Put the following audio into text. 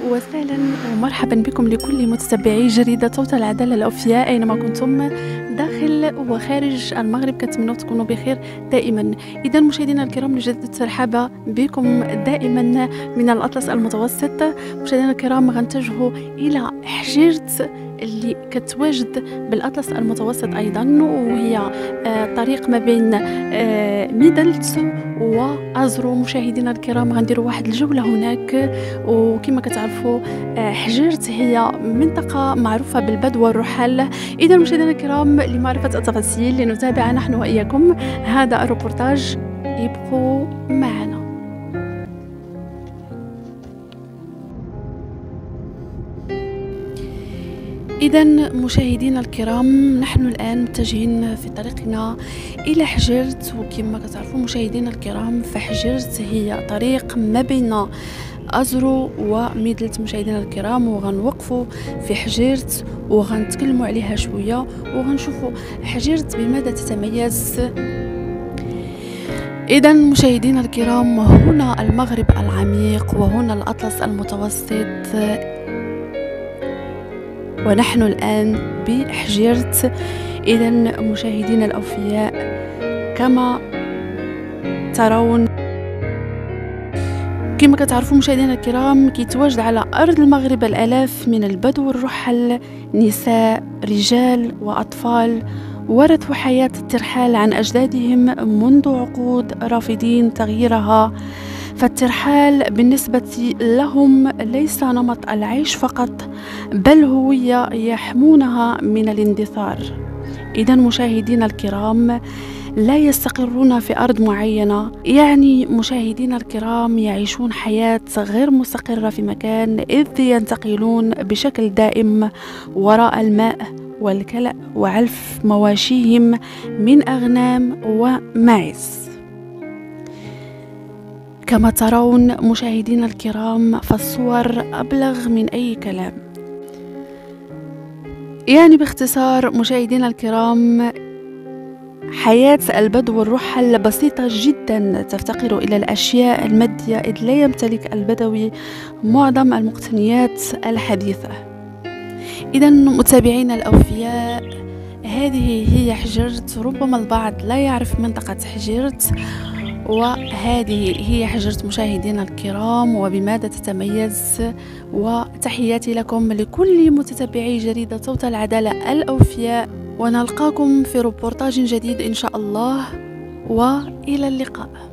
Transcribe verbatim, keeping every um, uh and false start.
وسهلا ومرحبا بكم لكل متتبعي جريدة صوت العدالة الأوفياء أينما كنتم داخل وخارج المغرب. كنتمنوا تكونوا بخير دائما. إذا مشاهدينا الكرام، نجدد الترحاب بكم دائما من الأطلس المتوسط. مشاهدينا الكرام، غنتجهوا إلى حجيرة اللي كتواجد بالأطلس المتوسط أيضا، وهي آه طريق ما بين آه ميدلت وأزرو. مشاهدينا الكرام، غنديروا واحد الجولة هناك. وكما كتعرفوا آه حجيرة هي منطقة معروفة بالبدو والرحال. إذا مشاهدينا الكرام، لمعرفة التفاصيل لنتابع نحن وإياكم هذا الروبورتاج، ابقوا معنا. إذا مشاهدينا الكرام، نحن الآن متجهين في طريقنا إلى حجيرة. وكما كتعرفوا مشاهدينا الكرام، فحجيرة هي طريق ما بين أزرو وميدلت. مشاهدينا الكرام، وغنوقفوا في حجيرة وغنتكلموا عليها شوية وغنشوفوا حجيرة بماذا تتميز. إذا مشاهدينا الكرام، هنا المغرب العميق وهنا الأطلس المتوسط، ونحن الآن بحجيرة. إذا مشاهدينا الأوفياء، كما ترون كما كتعرفوا مشاهدينا الكرام، كيتواجد على أرض المغرب الآلاف من البدو والرحل، نساء رجال وأطفال، ورثوا حياة الترحال عن أجدادهم منذ عقود، رافضين تغييرها. فالترحال بالنسبة لهم ليس نمط العيش فقط، بل هوية يحمونها من الاندثار. إذا مشاهدينا الكرام، لا يستقرون في أرض معينة، يعني مشاهدينا الكرام يعيشون حياة غير مستقرة في مكان، إذ ينتقلون بشكل دائم وراء الماء والكلأ وعلف مواشيهم من أغنام وماعز. كما ترون مشاهدينا الكرام، فالصور أبلغ من أي كلام. يعني باختصار مشاهدينا الكرام، حياة البدو والرحل بسيطة جدا، تفتقر إلى الأشياء المادية، إذ لا يمتلك البدوي معظم المقتنيات الحديثة. إذا متابعينا الأوفياء، هذه هي حجيرة. ربما البعض لا يعرف منطقة حجيرة، وهذه هي حجيرة مشاهدينا الكرام وبماذا تتميز. وتحياتي لكم لكل متتبعي جريدة صوت العدالة الأوفياء، ونلقاكم في روبورتاج جديد إن شاء الله، وإلى اللقاء.